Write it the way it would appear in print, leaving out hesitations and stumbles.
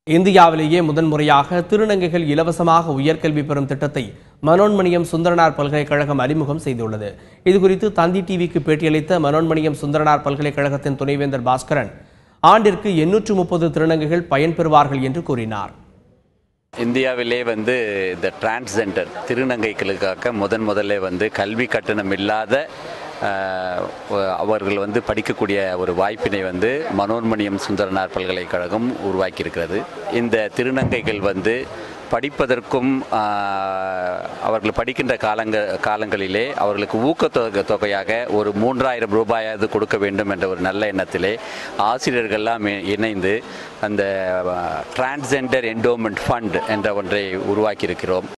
இந்தியாவிலேயே முதன்முறையாக திருநங்கைகள் இலவசமாக உயர்கல்வி பெறும் திட்டத்தை மனோன்மணியம் சுந்தரனார் பல்கலைக்கழகம் அறிமுகம் செய்துள்ளது. இதுகுறித்து தந்தி டிவிக்கு பேட்டியளித்த மனோன்மணியம் சுந்தரனார் பல்கலைக்கழகத்தின் துணைவேந்தர் பாஸ்கரன், ஆண்டிற்கு 830 திருநங்கைகள் பயன்பெறுவார்கள் என்று கூறினார். இந்தியாவிலே இந்த டிரான்ஸ்ஜெண்டர் திருநங்கைகளுக்காக முதல்ல கல்வி கட்டணம் இல்லாத அவர்கள் படிக்கக்கூடிய ஒரு வாய்ப்பினை மனோன்மணியம் சுந்தரனார் பல்கலைக்கழகம் உருவாக்கியிருக்கிறது. இந்த திருநங்கைகள் படிப்பதற்கும் அவர்கள் படிக்கின்ற காலங்களிலே அவர்களுக்கு ஊக்கத்தொகையாக ஒரு 3000 ரூபாயாவது கொடுக்க வேண்டும் என்ற ஒரு நல்ல எண்ணத்திலே ஆசிரியர்கள்லாம் இணைந்து அந்த டிரான்ஸ்ஜெண்டர் என்டோமெண்ட் ஃபண்ட் என்ற ஒன்றை உருவாக்கியிருக்கிறோம்.